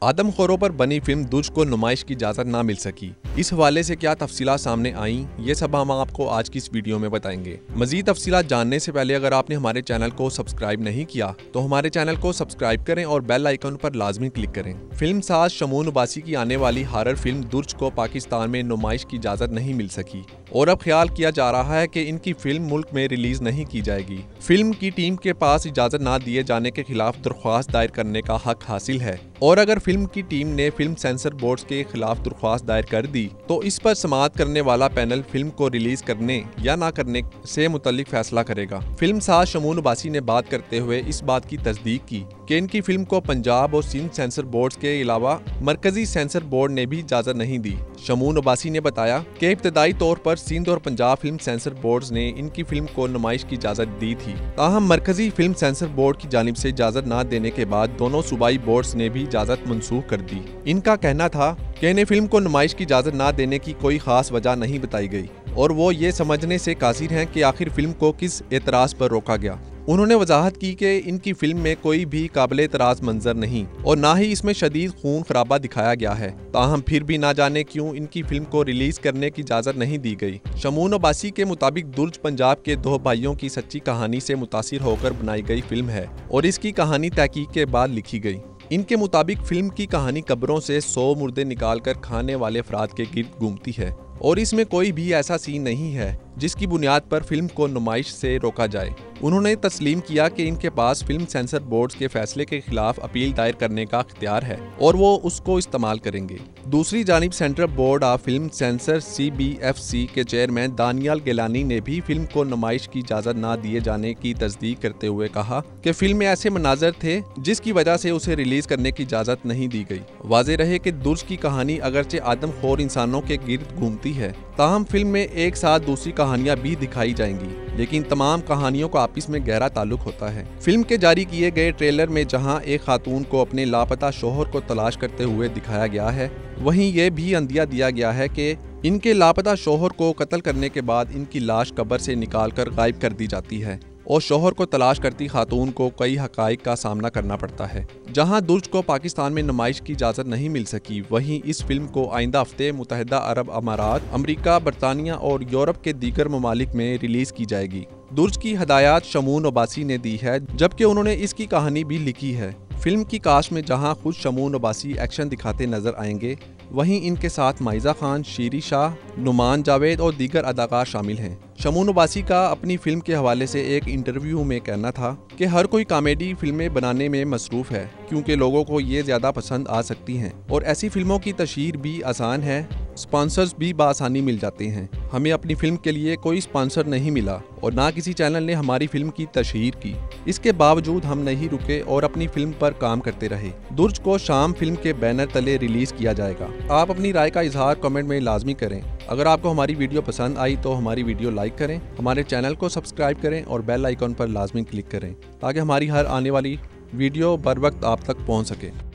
आदमखोरों पर बनी फिल्म दुर्ज को नुमाइश की इजाज़त ना मिल सकी। इस हवाले से क्या तफसीलात सामने आईं, ये सब हम आपको आज की इस वीडियो में बताएंगे। मजीद तफसीलात जानने से पहले अगर आपने हमारे चैनल को सब्सक्राइब नहीं किया तो हमारे चैनल को सब्सक्राइब करें और बेल आइकन पर लाजमी क्लिक करें। फिल्म साज शमून उबासी की आने वाली हॉरर फिल्म दुर्ज को पाकिस्तान में नुमाइश की इजाज़त नहीं मिल सकी और अब ख्याल किया जा रहा है कि इनकी फिल्म मुल्क में रिलीज नहीं की जाएगी। फिल्म की टीम के पास इजाज़त ना दिए जाने के खिलाफ दरख्वास्त दायर करने का हक हासिल है और अगर फिल्म की टीम ने फिल्म सेंसर बोर्ड के खिलाफ दरख्वास्त दायर कर दी तो इस पर समाअत करने वाला पैनल फिल्म को रिलीज करने या ना करने से मुतल्लिक फैसला करेगा। फिल्म साज शमून उबासी ने बात करते हुए इस बात की तस्दीक की कि इनकी फिल्म को पंजाब और सिंध सेंसर बोर्ड के अलावा मरकजी सेंसर बोर्ड ने भी इजाज़त नहीं दी। शमून उबासी ने बताया कि इब्तदाई तौर पर सिंध और पंजाब फिल्म सेंसर बोर्ड ने इनकी फिल्म को नुमाइश की इजाज़त दी थी, ताहम मरकजी फिल्म सेंसर बोर्ड की जानिब से इजाज़त न देने के बाद दोनों सूबाई बोर्ड्स ने भी इजाज़त मनसूख कर दी। इनका कहना था कि इन्हें फिल्म को नुमाइश की इजाज़त न देने की कोई खास वजह नहीं बताई गई और वो ये समझने से कासिर हैं कि आखिर फिल्म को किस एतराज़ पर रोका गया। उन्होंने वजाहत की कि इनकी फिल्म में कोई भी काबिल एतराज़ मंजर नहीं और ना ही इसमें शदीद खून खराबा दिखाया गया है, ताहम फिर भी ना जाने क्यों इनकी फिल्म को रिलीज करने की इजाज़त नहीं दी गई। शमून उबासी के मुताबिक दुर्ज पंजाब के दो भाइयों की सच्ची कहानी से मुतासिर होकर बनाई गई फिल्म है और इसकी कहानी तहकीक के बाद लिखी गई। इनके मुताबिक फिल्म की कहानी कब्रों से 100 मुर्दे निकाल कर खाने वाले अफराद के गिर्द घूमती है और इसमें कोई भी ऐसा सीन नहीं है जिसकी बुनियाद पर फिल्म को नुमाइश से रोका जाए। उन्होंने तस्लीम किया कि इनके पास फिल्म सेंसर बोर्ड के फैसले के खिलाफ अपील दायर करने का इख्तियार है और वो उसको इस्तेमाल करेंगे। दूसरी जानिब central board of film censor CBFC के चेयरमैन दानियाल गिलानी ने भी फिल्म को नुमाइश की इजाज़त न दिए जाने की तस्दीक करते हुए कहा कि फिल्म में ऐसे मनाजर थे जिसकी वजह से उसे रिलीज करने की इजाज़त नहीं दी गई। वाज़ेह रहे कि दुर्ज की कहानी अगरचे आदमखोर इंसानों के गिर्द घूमती है, ताहम फिल्म में एक साथ दूसरी कहानियां भी दिखाई जाएंगी, लेकिन तमाम कहानियों का आपस में गहरा ताल्लुक होता है। फिल्म के जारी किए गए ट्रेलर में जहां एक खातून को अपने लापता शोहर को तलाश करते हुए दिखाया गया है, वहीं यह भी अंदिया दिया गया है कि इनके लापता शोहर को कत्ल करने के बाद इनकी लाश कब्र से निकालकर गायब कर दी जाती है और शोहर को तलाश करती खातून को कई हकाइक का सामना करना पड़ता है। जहां दुर्ज को पाकिस्तान में नुमाइश की इजाज़त नहीं मिल सकी, वहीं इस फिल्म को आइंदा हफ्ते मुत्तहिदा अरब अमारात, अमरीका, बरतानिया और यूरोप के दीगर ममालिक में रिलीज की जाएगी। दुर्ज की हदायत शमून उबासी ने दी है, जबकि उन्होंने इसकी कहानी भी लिखी है। फिल्म की कास्ट में जहां खुद शमून उबासी एक्शन दिखाते नजर आएंगे, वहीं इनके साथ माइजा खान, शीरी शाह, नुमान जावेद और दीगर अदाकार शामिल हैं। शमून उबासी का अपनी फिल्म के हवाले से एक इंटरव्यू में कहना था कि हर कोई कॉमेडी फिल्में बनाने में मसरूफ है क्योंकि लोगों को ये ज़्यादा पसंद आ सकती हैं और ऐसी फिल्मों की तशहीर भी आसान है, स्पॉन्सर्स भी बआसानी मिल जाते हैं। हमें अपनी फिल्म के लिए कोई स्पॉन्सर नहीं मिला और ना किसी चैनल ने हमारी फिल्म की तशहीर की। इसके बावजूद हम नहीं रुके और अपनी फिल्म पर काम करते रहे। दुर्ज को शाम फिल्म के बैनर तले रिलीज किया जाएगा। आप अपनी राय का इजहार कमेंट में लाजमी करें। अगर आपको हमारी वीडियो पसंद आई तो हमारी वीडियो लाइक करें, हमारे चैनल को सब्सक्राइब करें और बेल आइकन पर लाजमी क्लिक करें ताकि हमारी हर आने वाली वीडियो बर वक्त आप तक पहुंच सके।